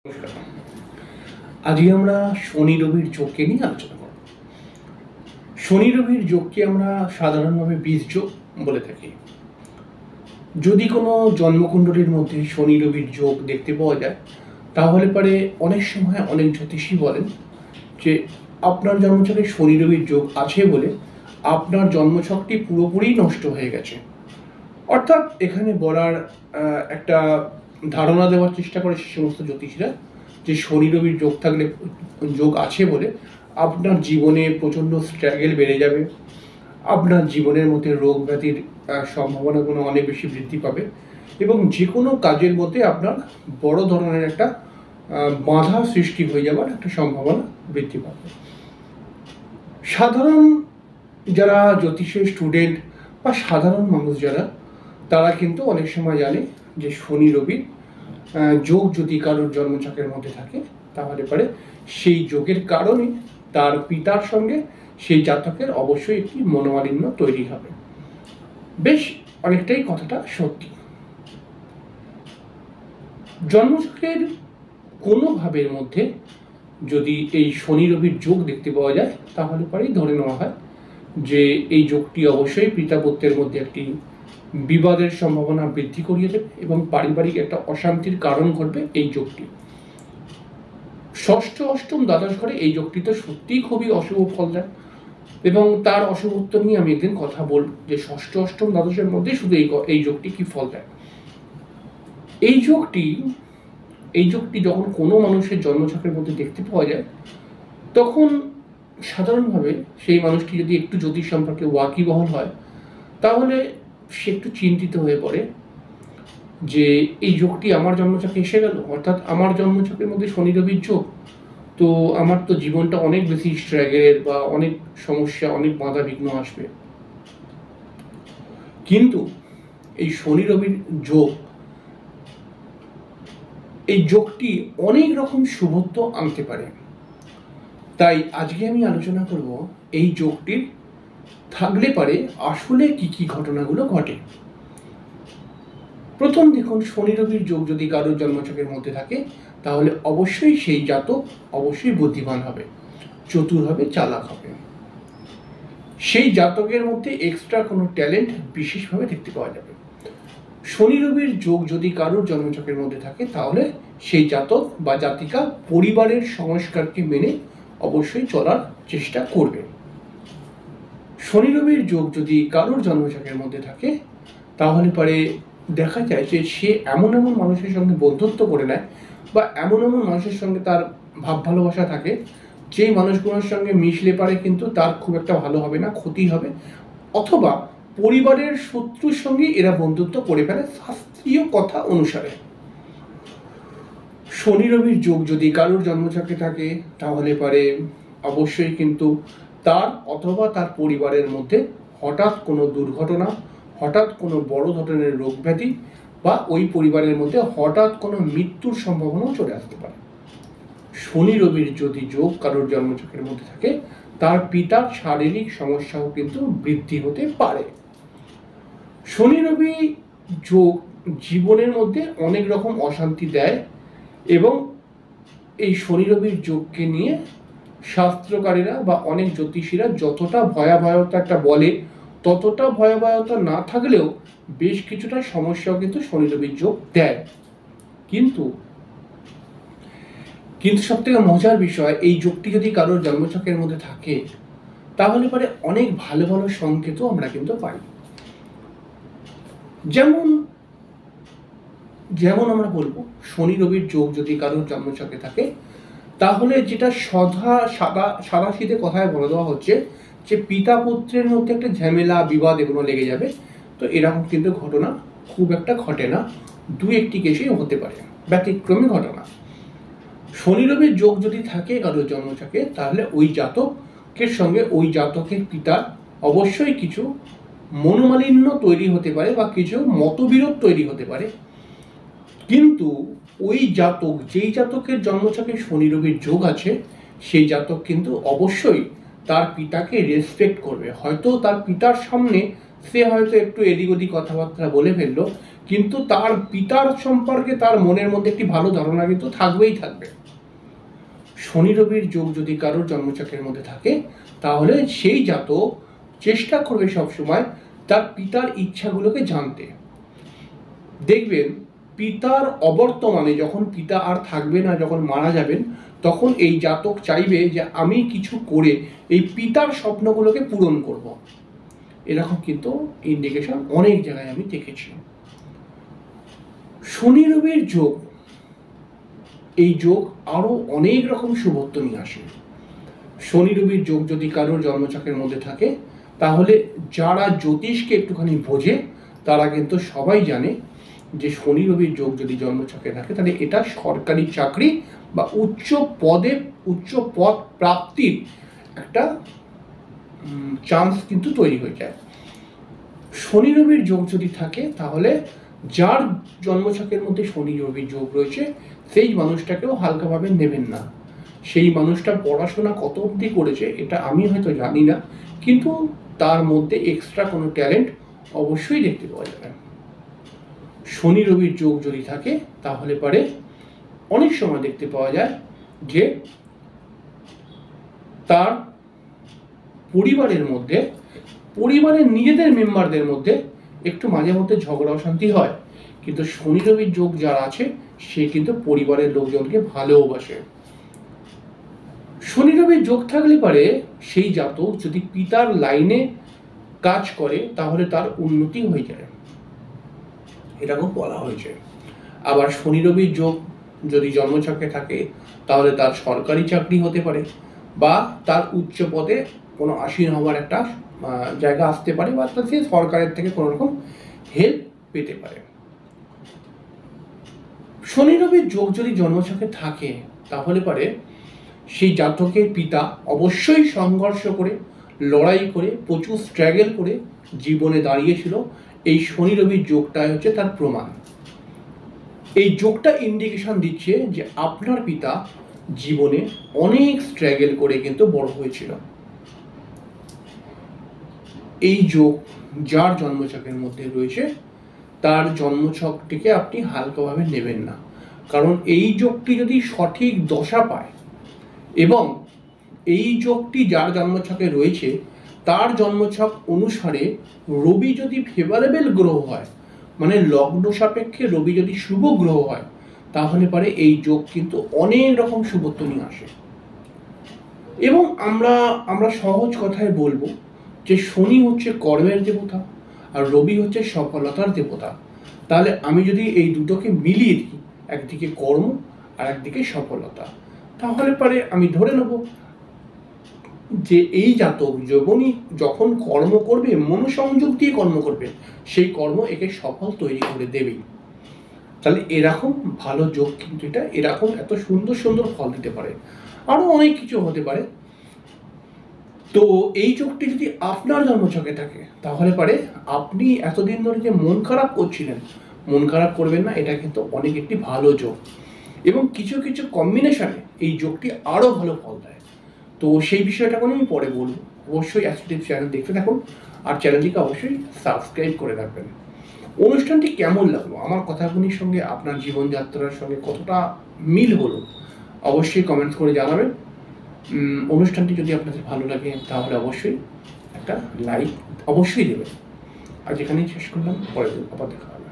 নমস্কার। আজকে আমরা শনি রবির যোগকে নিয়ে আলোচনা করব। শনি রবির যোগকে আমরা সাধারণভাবে বীজ যোগ বলে থাকি। যদি কোনো জন্মকুণ্ডলীর মধ্যে শনি রবির যোগ দেখতে পাওয়া যায়, তাহলে পরে অনেক সময় অনেক জ্যোতিষী বলেন যে আপনার জন্মছকে শনি রবির যোগ আছে বলে আপনার জন্মছকটি পুরোপুরি নষ্ট হয়ে গেছে। অর্থাৎ এখানে বলার একটা ধারণা দেওয়ার চেষ্টা করে সে সমস্ত জ্যোতিষীরা যে শনি রবির যোগ থাকলে যোগ আছে বলে আপনার জীবনে প্রচণ্ড স্ট্রাগল বেড়ে যাবে, আপনার জীবনের মধ্যে রোগ ব্যাধির সম্ভাবনাগুলো অনেক বেশি বৃদ্ধি পাবে এবং যে কোনো কাজের মধ্যে আপনার বড় ধরনের একটা বাধা সৃষ্টি হয়ে যাওয়ার একটা সম্ভাবনা বৃদ্ধি পাবে। সাধারণ যারা জ্যোতিষের স্টুডেন্ট বা সাধারণ মানুষ যারা, তারা কিন্তু অনেক সময় জানে যে শনি রবির যোগ যদি কারোর জন্মছকের মধ্যে থাকে, তাহলে পরে সেই যোগের কারণে তার পিতার সঙ্গে সেই জাতকের অবশ্যই একটি মনোমালিন্য তৈরি হবে। বেশ অনেকটাই কথাটা সত্যি। জন্মছকের কোনো ভাবের মধ্যে যদি এই শনি রবির যোগ দেখতে পাওয়া যায়, তাহলে পরেই ধরে নেওয়া হয় যে এই যোগটি অবশ্যই পিতা পুত্রের মধ্যে একটি বিবাদের সম্ভাবনা বৃদ্ধি করিয়ে দেবে এবং পারিবারিক একটা অশান্তির কারণ ঘটবে এই যোগটি। ষষ্ঠ অষ্টম দ্বাদশ ঘরে এই যোগটি তো সত্যিই খুবই অশুভ ফল দেয় এবং তার অশুভত্ব নিয়ে আমি একদিন কথা বলব যে ষষ্ঠ অষ্টম দ্বাদশের মধ্যে শুধু এই যোগটি কি ফল দেয়। এই যোগটি যখন কোনো মানুষের জন্মছকের মধ্যে দেখতে পাওয়া যায়, তখন সাধারণভাবে সেই মানুষটি যদি একটু জ্যোতিষ সম্পর্কে ওয়াকিবহাল হয়, তাহলে সে একটু চিন্তিত হয়ে পড়ে যে এই যোগটি আমার জন্মছকে এসে গেল, অর্থাৎ আমার জন্মছকের মধ্যে শনি রবির যোগ, তো আমার তো জীবনটা অনেক বেশি স্ট্রাগলের বা অনেক সমস্যা, অনেক বাধা বিঘ্ন আসবে। কিন্তু এই শনি রবির যোগ, এই যোগটি অনেক রকম শুভত্ব আনতে পারে। তাই আজকে আমি আলোচনা করব এই যোগটির থাকলে পারে আসলে কি কি ঘটনাগুলো ঘটে। প্রথম দেখুন, শনি রবির যোগ যদি কারোর জন্মছকের মধ্যে থাকে, তাহলে অবশ্যই সেই জাতক অবশ্যই বুদ্ধিমান হবে, চতুর হবে, চালাক হবে। সেই জাতকের মধ্যে এক্সট্রা কোনো ট্যালেন্ট বিশেষভাবে দেখতে পাওয়া যাবে। শনি রবির যোগ যদি কারোর জন্মছকের মধ্যে থাকে, তাহলে সেই জাতক বা জাতিকা পরিবারের সংস্কারকে মেনে অবশ্যই চলার চেষ্টা করবে। শনি রবির যোগ যদি কারোর জন্মছকের মধ্যে থাকে, তাহলে পরে দেখা যায় যে সে এমন এমন মানুষের সঙ্গে বন্ধুত্ব করে নেয় বা এমন এমন মানুষের সঙ্গে তার ভাব ভালোবাসা থাকে, যেই মানুষগুলোর সঙ্গে মিশলে পারে কিন্তু তার খুব একটা ভালো হবে না, ক্ষতি হবে, অথবা পরিবারের শত্রুর সঙ্গে এরা বন্ধুত্ব করে ফেলে শাস্ত্রীয় কথা অনুসারে। শনি রবির যোগ যদি কারোর জন্মছকে থাকে, তাহলে পারে অবশ্যই কিন্তু তার অথবা তার পরিবারের মধ্যে হঠাৎ কোনো দুর্ঘটনা, হঠাৎ কোনো বড় ধরনের রোগ ব্যাধি বা ওই পরিবারের মধ্যে হঠাৎ কোনো মৃত্যুর সম্ভাবনাও চলে আসতে পারে। শনি রবির যদি যোগ কারোর জন্মছকের মধ্যে থাকে, তার পিতার শারীরিক সমস্যাও কিন্তু বৃদ্ধি হতে পারে। শনি রবি যোগ জীবনের মধ্যে অনেক রকম অশান্তি দেয় এবং এই শনি রবির যোগকে নিয়ে শাস্ত্রকারীরা বা অনেক জ্যোতিষীরা যতটা ভয়াবহতা একটা বলে, ততটা ভয়াবহতা না থাকলেও বেশ কিছুটা সমস্যাও কিন্তু শনি রবির যোগ দেয়। কিন্তু সব থেকে মজার বিষয়, এই যোগটি যদি কারোর জন্মছকের মধ্যে থাকে, তাহলে পরে অনেক ভালো ভালো সংকেতও আমরা কিন্তু পাই। যেমন আমরা বলবো, শনি রবির যোগ যদি কারোর জন্মছকে থাকে, তাহলে যেটা সাদা সিধে কথায় বলে দেওয়া হচ্ছে যে পিতা পুত্রের মধ্যে একটা ঝামেলা, বিবাদ এগুলো লেগে যাবে। তো এরকম কিন্তু ঘটনা খুব একটা ঘটে না, দু একটি কেসেই হতে পারে, ব্যতিক্রমী ঘটনা। শনি রবির যোগ যদি থাকে কারোর জন্মছকে, তাহলে ওই জাতকের সঙ্গে ওই জাতকের পিতার অবশ্যই কিছু মনোমালিন্য তৈরি হতে পারে বা কিছু মতবিরোধ তৈরি হতে পারে। কিন্তু ওই জাতক, যেই জাতকের জন্মছকে শনি রবির যোগ আছে, সেই জাতক কিন্তু অবশ্যই তার পিতাকে রেসপেক্ট করবে। হয়তো তার পিতার সামনে সে হয়তো একটু এদিক ওদিক কথাবার্তা বলে ফেললো, কিন্তু তার পিতার সম্পর্কে তার মনের মধ্যে একটি ভালো ধারণা কিন্তু থাকবেই থাকবে। শনি রবির যোগ যদি কারোর জন্মচক্রের মধ্যে থাকে, তাহলে সেই জাতক চেষ্টা করবে সবসময় তার পিতার ইচ্ছাগুলোকে জানতে। দেখবেন পিতার অবর্তমানে, যখন পিতা আর থাকবে না, যখন মারা যাবেন, তখন এই জাতক চাইবে যে আমি কিছু করে এই পিতার স্বপ্নগুলোকে পূরণ করব। এরকম কিন্তু ইন্ডিকেশন অনেক জায়গায় আমি দেখেছি। শনি রবির যোগ, এই যোগ আরো অনেক রকম শুভত্ব নিয়ে আসে। শনি রবির যোগ যদি কারোর জন্মচক্রের মধ্যে থাকে, তাহলে যারা জ্যোতিষকে একটুখানি বোঝে তারা কিন্তু সবাই জানে যে শনি রবির যোগ যদি জন্মচক্রে থাকে, তাহলে এটা সরকারি চাকরি বা উচ্চ পদ প্রাপ্তির একটা চান্স কিন্তু তৈরি হয়ে যায়। শনি রবির যোগ যদি থাকে, তাহলে যার জন্মছকের মধ্যে শনি রবির যোগ রয়েছে সেই মানুষটাকেও হালকাভাবে নেবেন না। সেই মানুষটা পড়াশোনা কত অবধি করেছে এটা আমি হয়তো জানি না, কিন্তু তার মধ্যে এক্সট্রা কোনো ট্যালেন্ট অবশ্যই দেখতে পাওয়া যাবে। শনি রবির যোগ যদি থাকে, তাহলে পরে অনেক সময় দেখতে পাওয়া যায় যে তার পরিবারের নিজেদের মেম্বারদের মধ্যে একটু মাঝে মধ্যে ঝগড়া অশান্তি হয়, কিন্তু শনি রবির যোগ যার আছে সে কিন্তু পরিবারের লোকজনকে ভালোবাসে। শনি রবির যোগ থাকলে পারে সেই জাতক যদি পিতার লাইনে কাজ করে, তাহলে তার উন্নতি হয়ে যায়, এরকম বলা হয়েছে। আবার শনি রবির যোগ যদি জন্মছকে থাকে, তাহলে তার সরকারি চাকরি হতে পারে, বা তার উচ্চ পদে কোনো আসীন হওয়ার একটা জায়গা আসতে পারে, বা সে সরকারের থেকে কোনো রকম হেল্প পেতে পারে। শনি রবির যোগ যদি জন্মছকে থাকে, তাহলে পারে সেই জাতকের পিতা অবশ্যই সংঘর্ষ করে, লড়াই করে, প্রচুর স্ট্রাগল করে জীবনে দাঁড়িয়েছিল। এই শনি রবির যোগটাই হচ্ছে তার প্রমাণ। এই যোগটা ইন্ডিকেশন দিচ্ছে যে আপনার পিতা জীবনে অনেক স্ট্রাগল করে কিন্তু বড় হয়েছিল। এই যোগ যার জন্মছকের মধ্যে রয়েছে, তার জন্মছকটিকে আপনি হালকাভাবে নেবেন না, কারণ এই যোগটি যদি সঠিক দশা পায়, এবং এই যোগটি যার জন্মছকে রয়েছে তার জন্মছক অনুসারে রবি যদি ফেভারেবল গ্রহ হয়, মানে লগ্ন সাপেক্ষে রবি যদি শুভ গ্রহ হয়, তাহলে পরে এই যোগ কিন্তু অনেক রকম শুভত্ব নিয়ে আসে। এবং আমরা সহজ কথায় বলবো যে শনি হচ্ছে কর্মের দেবতা আর রবি হচ্ছে সফলতার দেবতা। তাহলে আমি যদি এই দুটোকে মিলিয়ে দিই, একদিকে কর্ম আর একদিকে সফলতা, তাহলে পরে আমি ধরে নেব যে এই জাতক যখন কর্ম করবে, মনোসংযোগ দিয়ে কর্ম করবে, সেই কর্ম একে সফল তৈরি করে দেবেই। তাহলে এরকম ভালো যোগ কিন্তু এটা এরকম এত সুন্দর সুন্দর ফল দিতে পারে। আরো অনেক কিছু হতে পারে। তো এই যোগটি যদি আপনার জন্মছকে থাকে, তাহলে পারে আপনি এতদিন ধরে যে মন খারাপ করছিলেন, মন খারাপ করবেন না, এটা কিন্তু অনেক একটি ভালো যোগ, এবং কিছু কিছু কম্বিনেশনে এই যোগটি আরো ভালো ফল দেয়। তো সেই বিষয়টা কোনো আমি পরে বলবো। অবশ্যই অ্যাস্ট্রোটিপ চ্যানেল দেখতে থাকুন, আর চ্যানেলটিকে অবশ্যই সাবস্ক্রাইব করে রাখবেন। অনুষ্ঠানটি কেমন লাগলো, আমার কথাগুলির সঙ্গে আপনার জীবনযাত্রার সঙ্গে কতটা মিল হলো, অবশ্যই কমেন্ট করে জানাবেন। অনুষ্ঠানটি যদি আপনাদের ভালো লাগে, তাহলে অবশ্যই একটা লাইক অবশ্যই দেবেন। আজ এখানেই শেষ করলাম, পরের দিন আবার দেখা হবে।